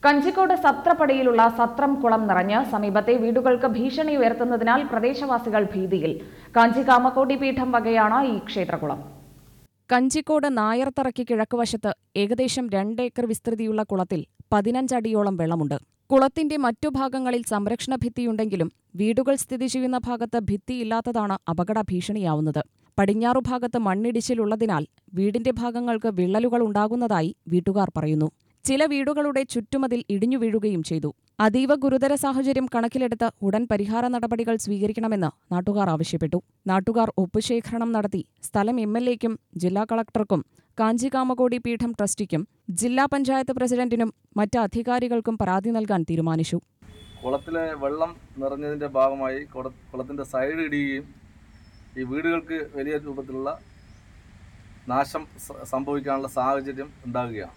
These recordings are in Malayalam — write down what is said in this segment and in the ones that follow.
കഞ്ചിക്കോട് സത്രപ്പടിയിലുള്ള സത്രം കുളം നിറഞ്ഞ് സമീപത്തെ വീടുകൾക്ക് ഭീഷണി ഉയർത്തുന്നതിനാൽ പ്രദേശവാസികൾ ഭീതിയിൽ. കാഞ്ചി കാമക്കോടി പീഠം വകയാണ് ഈ ക്ഷേത്രകുളം. കഞ്ചിക്കോട് നായർത്തറയ്ക്ക് കിഴക്കുവശത്ത് ഏകദേശം 2 ഏക്കർ വിസ്തൃതിയുള്ള കുളത്തിൽ 15 അടിയോളം വെള്ളമുണ്ട്. കുളത്തിന്റെ മറ്റു ഭാഗങ്ങളിൽ സംരക്ഷണ ഭിത്തിയുണ്ടെങ്കിലും വീടുകൾ സ്ഥിതി ചെയ്യുന്ന ഭാഗത്ത് ഭിത്തിയില്ലാത്തതാണ് അപകട ഭീഷണിയാവുന്നത്. പടിഞ്ഞാറുഭാഗത്ത് മണ്ണിടിച്ചിലുള്ളതിനാൽ വീടിന്റെ ഭാഗങ്ങൾക്ക് വിള്ളലുകൾ ഉണ്ടാകുന്നതായി വീട്ടുകാർ പറയുന്നു. ചില വീടുകളുടെ ചുറ്റുമതിൽ ഇടിഞ്ഞു വീഴുകയും ചെയ്തു. അതീവ ഗുരുതര സാഹചര്യം കണക്കിലെടുത്ത് ഉടൻ പരിഹാര നടപടികൾ സ്വീകരിക്കണമെന്ന് നാട്ടുകാർ ആവശ്യപ്പെട്ടു. നാട്ടുകാർ ഒപ്പുശേഖരണം നടത്തി സ്ഥലം MLAയ്ക്കും ജില്ലാ കളക്ടർക്കും കാഞ്ചി കാമകോടി പീഠം ട്രസ്റ്റിക്കും ജില്ലാ പഞ്ചായത്ത് പ്രസിഡന്റിനും മറ്റ് അധികാരികൾക്കും പരാതി നൽകാൻ തീരുമാനിച്ചു. കുളത്തിലെ വെള്ളം നിറഞ്ഞതിൻ്റെ ഭാഗമായി കുളത്തിൻ്റെ സൈഡ് ഇടിയുകയും ഈ വീടുകൾക്ക് വലിയ രൂപത്തിലുള്ള നാശം സംഭവിക്കാനുള്ള സാഹചര്യം ഉണ്ടാകുകയാണ്.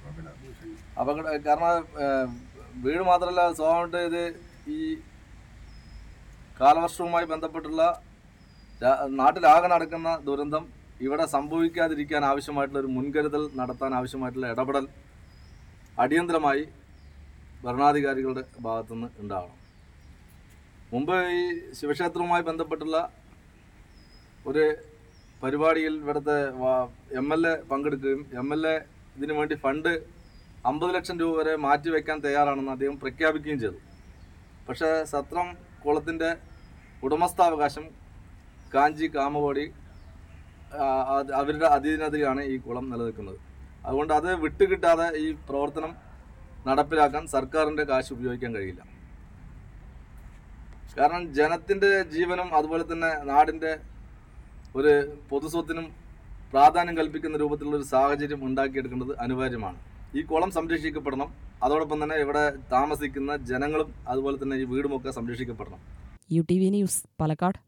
കാരണം വീട് മാത്രമല്ല, സ്വാഭാവികമായിട്ട് ഇത് ഈ കാലവർഷവുമായി ബന്ധപ്പെട്ടുള്ള നാട്ടിലാകെ നടക്കുന്ന ദുരന്തം ഇവിടെ സംഭവിക്കാതിരിക്കാൻ ആവശ്യമായിട്ടുള്ള ഒരു മുൻകരുതൽ നടത്താൻ ആവശ്യമായിട്ടുള്ള ഇടപെടൽ അടിയന്തരമായി ഭരണാധികാരികളുടെ ഭാഗത്തുനിന്ന് ഉണ്ടാകണം. മുമ്പ് ഈ ശിവക്ഷേത്രവുമായി ബന്ധപ്പെട്ടുള്ള ഒരു പരിപാടിയിൽ ഇവിടുത്തെ MLA പങ്കെടുക്കുകയും MLA ഇതിനു വേണ്ടി ഫണ്ട് 50 ലക്ഷം രൂപ വരെ മാറ്റിവെക്കാൻ തയ്യാറാണെന്ന് അദ്ദേഹം പ്രഖ്യാപിക്കുകയും ചെയ്തു. പക്ഷേ സത്രം കുളത്തിൻ്റെ ഉടമസ്ഥാവകാശം കാഞ്ചി കാമകോടി അവരുടെ അധീനതയിലാണ് ഈ കുളം നിലനിൽക്കുന്നത്. അതുകൊണ്ട് അത് വിട്ടുകിട്ടാതെ ഈ പ്രവർത്തനം നടപ്പിലാക്കാൻ സർക്കാരിൻ്റെ കാശ് ഉപയോഗിക്കാൻ കഴിയില്ല. കാരണം ജനത്തിൻ്റെ ജീവനും അതുപോലെ തന്നെ നാടിൻ്റെ ഒരു പൊതുസ്വത്തിനും പ്രാധാന്യം കൽപ്പിക്കുന്ന രൂപത്തിലുള്ള ഒരു സാഹചര്യം ഉണ്ടാക്കിയെടുക്കേണ്ടത് അനിവാര്യമാണ്. ഈ കുളം സംരക്ഷിക്കപ്പെടണം. അതോടൊപ്പം തന്നെ ഇവിടെ താമസിക്കുന്ന ജനങ്ങളും അതുപോലെ തന്നെ ഈ വീടുമൊക്കെ സംരക്ഷിക്കപ്പെടണം. UTV news, Palakkad.